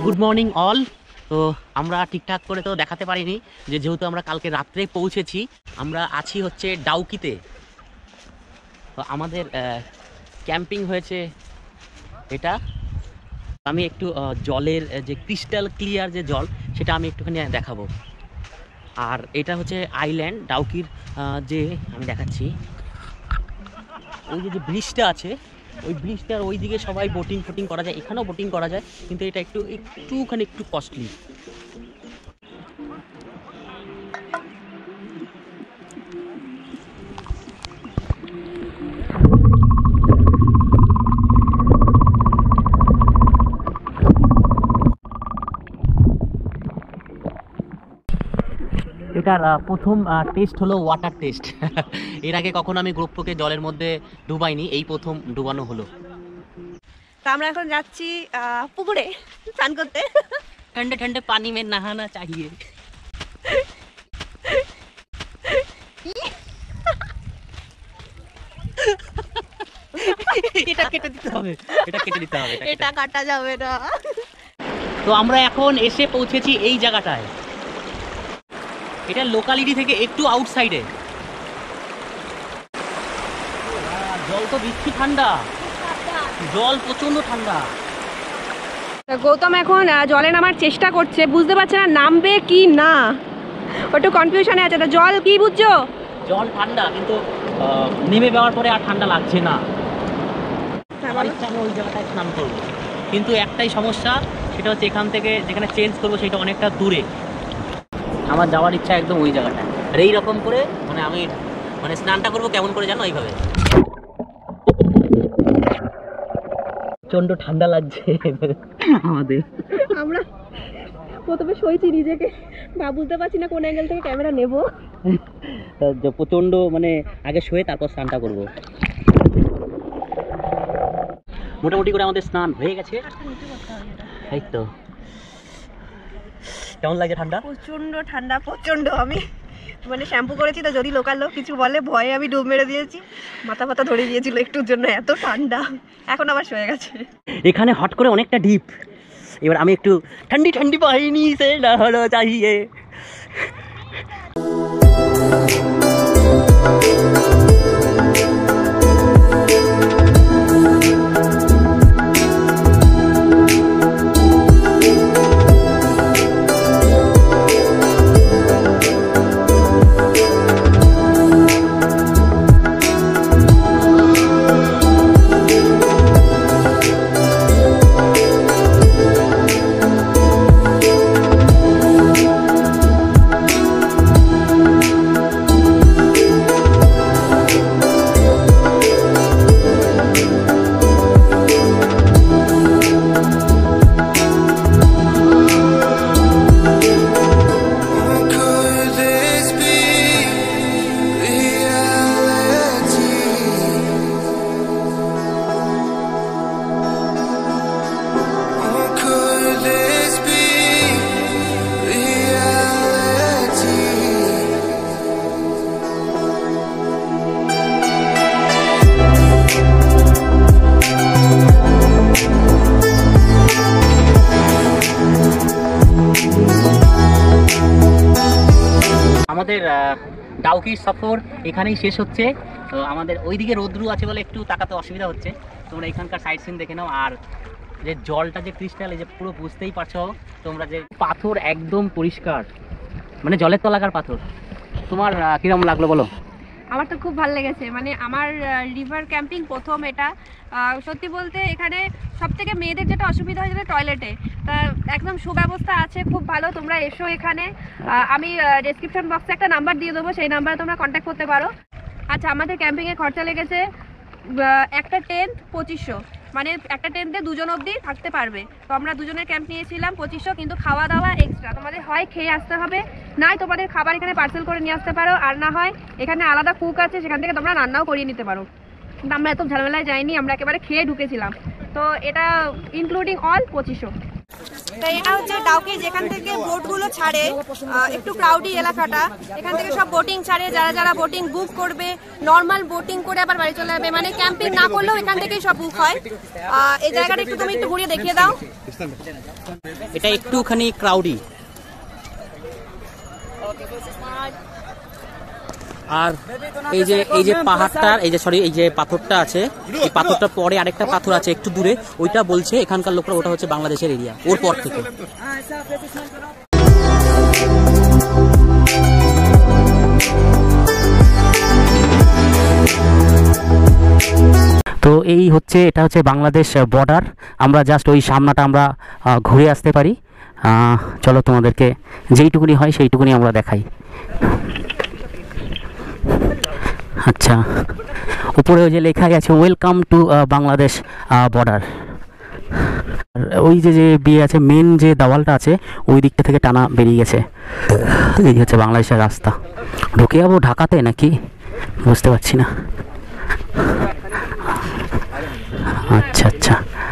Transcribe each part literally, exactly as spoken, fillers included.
Good morning all. তো আমরা ঠিকঠাক করে তো দেখাতে পারিনি যে যেহেতু আমরা কালকে রাত্রে পৌঁছেছি, আমরা আছি হচ্ছে ডাউকিতে। তো আমাদের ক্যাম্পিং হয়েছে এটা। আমি একটু জলের যে ক্রিস্টাল ক্লিয়ার যে জল সেটা আমি একটুখানি দেখাবো। আর এটা হচ্ছে আইল্যান্ড ডাউকির, যে আমি দেখাচ্ছি ওই যে যে ব্রিজটা আছে, ওই ব্রিজটার ওই দিকে সবাই বোটিং ফোটিং করা যায়, এখানেও বোটিং করা যায়, কিন্তু এটা একটু একটুখানি একটু কস্টলি। এটার প্রথম টেস্ট হলো ওয়াটার টেস্ট। এর আগে কখনো আমি গ্রুপকে জলের মধ্যে ডুবাইনি, এই প্রথম ডুবানো হলো। তো আমরা এখন যাচ্ছি পুকুরে স্নান করতে। ঠান্ডে ঠান্ডে পানি মে নহানা চাহিয়ে। এটা কেটে দিতে হবে, এটা কেটে দিতে হবে, এটা কাটা যাবে না। তো আমরা এখন এসে পৌঁছেছি এই জায়গাটায়। এটা লোকালিটি থেকে একটু আউটসাইডে। জল তো বেশি ঠান্ডা, জল প্রচন্ড ঠান্ডা। গৌতম এখন জলে নামার চেষ্টা করছে, বুঝতে পারছে না নামবে কি না, একটু কনফিউশনে আছে। তো জল কি বুঝছো? জল ঠান্ডা, কিন্তু নেমে যাওয়ার পরে আর ঠান্ডা লাগছে না। আমার ইচ্ছা আমি ওই জায়গাটায় স্নান করবো, কিন্তু একটাই সমস্যা, সেটা হচ্ছে এখান থেকে যেখানে চেঞ্জ করবো সেটা অনেকটা দূরে। আমার যাওয়ার ইচ্ছা একদম ওই জায়গাটায়। আর এইরকম করে মানে আমি মানে স্নানটা করবো কেমন করে জানো, এইভাবে। প্রচন্ড ঠান্ডা লাগছে আমাদের। আমরা প্রথমে সইছি নিজেকে, বা বুঝতে পারছি না কোন অ্যাঙ্গেল থেকে ক্যামেরা নেব। প্রচন্ড মানে আগে শুয়ে তারপর স্নানটা করবো। মোটামুটি করে আমাদের স্নান হয়ে গেছে। এই তো কেমন লাগে ঠান্ডা? প্রচন্ড ঠান্ডা, প্রচন্ড। আমি মানে শ্যাম্পু করেছি তো যদি লোকাল লোক কিছু বলে ভয়ে আমি ডুব মেরে দিয়েছি, মাথা ফাথা ধরে গিয়েছিল একটুর জন্য, এত ঠান্ডা। এখন আবার সয়ে গেছে। এখানে হট করে অনেকটা ডিপ। এবার আমি একটু ঠান্ডি ঠান্ডি পাইনি সে না হলো চাহিয়ে। আমাদের ডাউকি সফর এখানেই শেষ হচ্ছে। তো আমাদের ওইদিকে রোদ্রু আছে বলে একটু তাকাতে অসুবিধা হচ্ছে। তোমরা এখানকার সাইড সিন দেখে নাও। আর যে জলটা যে ক্রিস্টাল, এই যে পুরো বুঝতেই পারছো তোমরা, যে পাথর একদম পরিষ্কার, মানে জলের তলাকার পাথর। তোমার কিরকম লাগলো বলো? আমার তো খুব ভালো লেগেছে, মানে আমার রিভার ক্যাম্পিং প্রথম এটা। সত্যি বলতে এখানে সব থেকে মেয়েদের যেটা অসুবিধা হয় যেটা টয়লেটে, তা একদম সুব্যবস্থা আছে, খুব ভালো। তোমরা এসো এখানে, আমি ডেসক্রিপশন বক্সে একটা নাম্বার দিয়ে দেবো, সেই নাম্বারে তোমরা কন্ট্যাক্ট করতে পারো। আচ্ছা, আমাদের ক্যাম্পিংয়ে খরচা লেগেছে একটা টেন্ট পঁচিশশো, মানে একটা টেন্টে দুজন অবধি থাকতে পারবে। তো আমরা দুজনের ক্যাম্প নিয়েছিলাম পঁচিশশো, কিন্তু খাওয়া দাওয়া এক্সট্রা। তোমাদের হয় খেয়ে আসতে হবে, নাই তোমাদের খাবার এখানে পার্সেল করে নিয়ে আসতে পারো, আর না হয় এখানে আলাদা কুক আছে, সেখান থেকে তোমরা রান্নাও করিয়ে নিতে পারো। কিন্তু আমরা এত ঝামেলায় যাইনি, আমরা একেবারে খেয়ে ঢুকেছিলাম। তো এটা ইনক্লুডিং অল পঁচিশশো। তাই এটা হচ্ছে ডাউকি, যেখান থেকে বোটগুলো ছাড়ে, একটু ক্রাউডি এলাকাটা, এখান থেকে সব বোটিং ছাড়ে। যারা যারা বোটিং বুক করবে নর্মাল বোটিং করে আবার বাড়ি চলে যাবে, মানে ক্যাম্পিং না করলেও এখান থেকেই সব বুক হয়। এই জায়গাটা একটু তুমি একটু ঘুরিয়ে দেখিয়ে দাও। এটা একটুখানি ক্রাউডি, আর এই যে এই যে পাহাড়টার এই যে সরি এই যে পাথরটা আছে, এই পাথরটার পরে আরেকটা পাথর আছে একটু দূরে, ওইটা বলছে এখানকার লোকরা ওটা হচ্ছে বাংলাদেশের এরিয়া, ওর পর থেকে। তো এই হচ্ছে এটা হচ্ছে বাংলাদেশ বর্ডার, আমরা জাস্ট ওই সামনাটা আমরা ঘুরে আসতে পারি। চলো তোমাদেরকে যেইটুকুনি হয় সেইটুকুনি আমরা দেখাই। আচ্ছা, উপরে ওই যে লেখাই আছে ওয়েলকাম টু বাংলাদেশ বর্ডার। ওই যে যে বিয়ে আছে মেন যে দেওয়ালটা আছে ওই দিকটা থেকে টানা বেরিয়ে গেছে। এই হচ্ছে বাংলাদেশের রাস্তা। ঢুকে যাবো ঢাকাতে নাকি বুঝতে পারছি না। আচ্ছা আচ্ছা,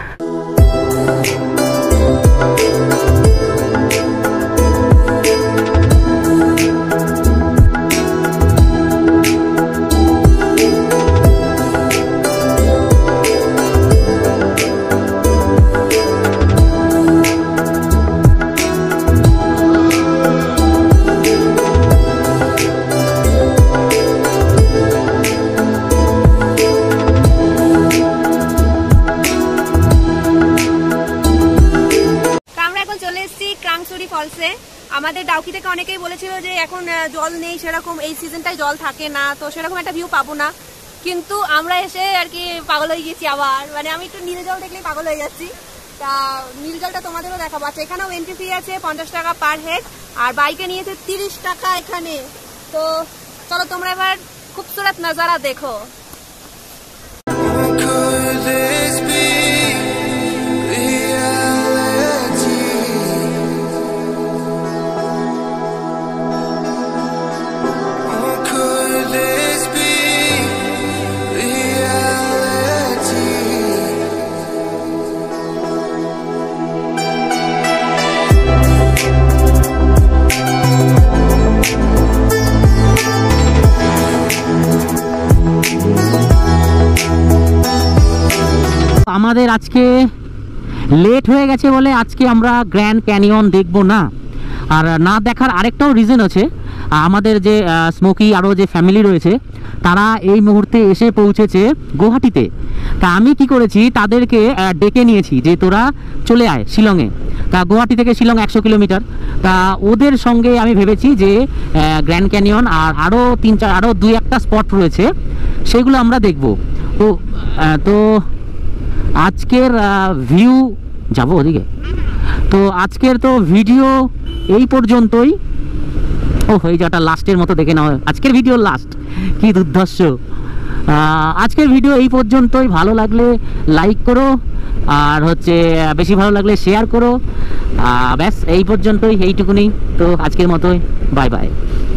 আমাদের ডাউকি থেকে অনেকেই বলেছিল যে এখন জল নেই সেরকম, এই সিজনটাই জল থাকে না, তো সেরকম একটা ভিউ পাবো না। কিন্তু আমরা এসে আর কি পাগল হয়ে গেছি আবার, মানে আমি একটু নীল জল দেখলেই পাগল হয়ে যাচ্ছি। তা নীল জলটা তোমাদেরও দেখাবো। আচ্ছা, এখানেও এন্ট্রি ফি আছে পঞ্চাশ টাকা পার হেড, আর বাইকে নিয়েছে তিরিশ টাকা এখানে। তো চলো তোমরা এবার খুবসুরত নজারা দেখো। আমাদের আজকে লেট হয়ে গেছে বলে আজকে আমরা গ্র্যান্ড ক্যানিয়ন দেখব না, আর না দেখার আরেকটাও রিজন আছে। আমাদের যে স্মোকি আরও যে ফ্যামিলি রয়েছে তারা এই মুহূর্তে এসে পৌঁছেছে গুয়াহাটিতে। তা আমি কি করেছি, তাদেরকে ডেকে নিয়েছি যে তোরা চলে আয় শিলংয়ে। তা গুয়াহাটি থেকে শিলং একশো কিলোমিটার। তা ওদের সঙ্গে আমি ভেবেছি যে গ্র্যান্ড ক্যানিয়ন আর আরও তিন চার আরও দুই একটা স্পট রয়েছে সেগুলো আমরা দেখব। তো তো আজকের ভিউ যাব ওদিকে। তো আজকের তো ভিডিও এই পর্যন্তই। ও এই যাটা লাস্টের মতো দেখে নাও, আজকের ভিডিও লাস্ট, কি দুর্ধর্ষ। আজকের ভিডিও এই পর্যন্তই। ভালো লাগলে লাইক করো, আর হচ্ছে বেশি ভালো লাগলে শেয়ার করো। ব্যাস এই পর্যন্তই, এইটুকুনি। তো আজকের মতোই, বাই বাই।